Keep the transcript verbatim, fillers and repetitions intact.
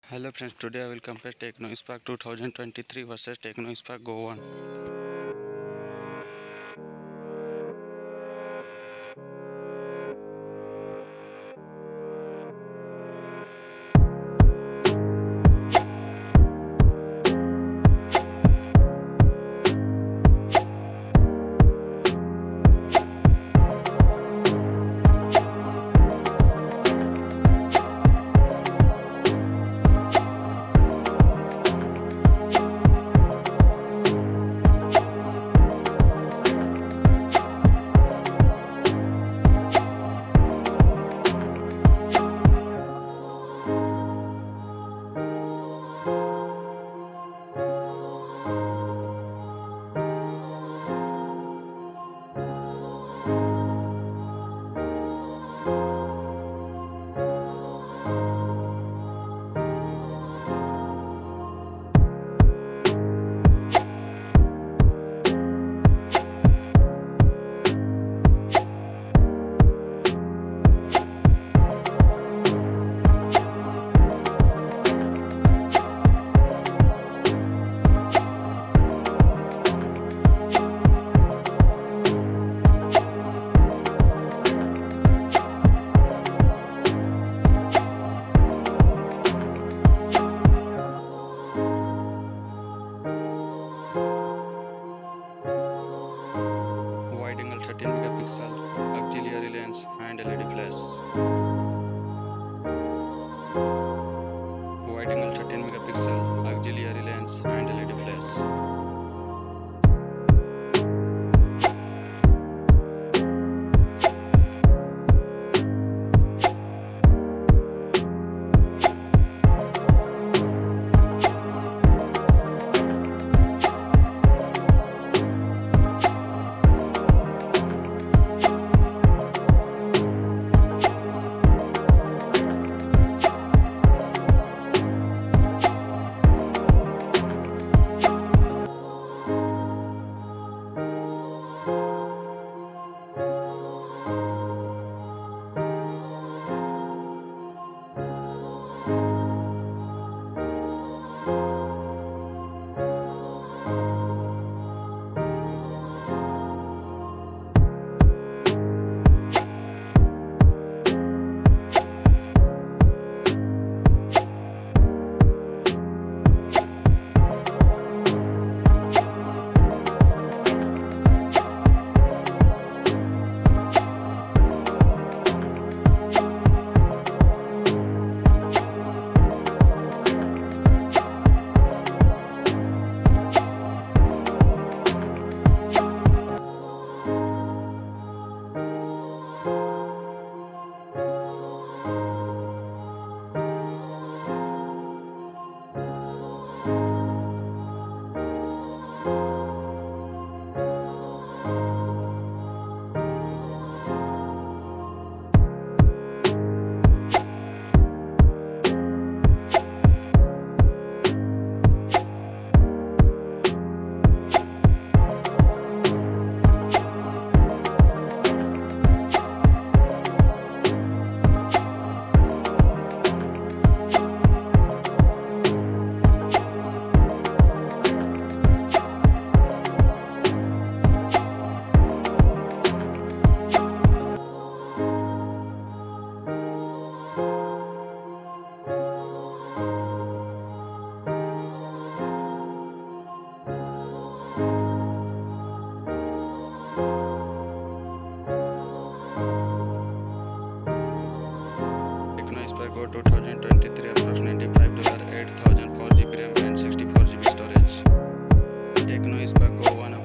Hello friends, today I will compare Tecno Spark twenty twenty-three versus Tecno Spark Go one. Wide angle thirteen megapixel auxiliary lens and L E D flash. Wide angle thirteen megapixel auxiliary lens and L E D flash. Tecno Spark Go twenty twenty-three approximately five dollars eight thousand four G B RAM and sixty-four G B storage. Tecno Spark Go one